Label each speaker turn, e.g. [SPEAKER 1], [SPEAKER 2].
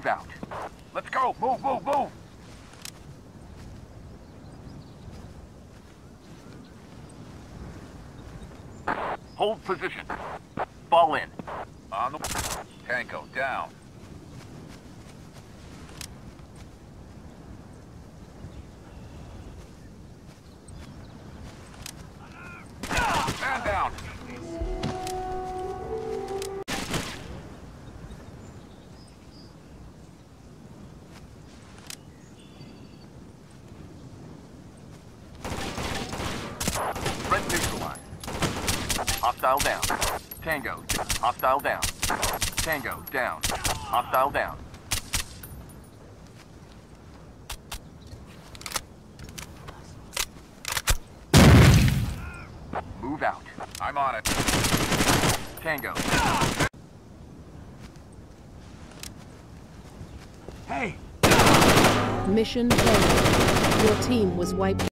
[SPEAKER 1] Move out. Let's go! Move, move, move! Hold position. Fall in. On the... Tango, down. Man down. Threat neutralized. Hostile down. Tango. Hostile down. Tango down. Hostile down. Move out. I'm on it. Tango.
[SPEAKER 2] Hey!
[SPEAKER 3] Mission failed. Your team was wiped.